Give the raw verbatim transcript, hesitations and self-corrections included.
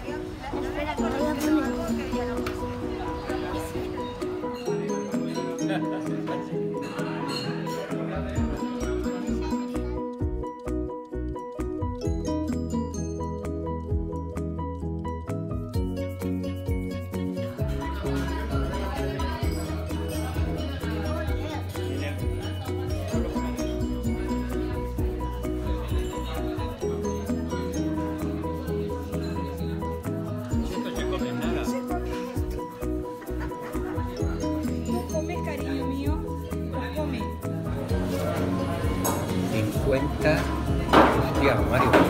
Espera, que voy a poner. cincuenta. Hostia, Mario.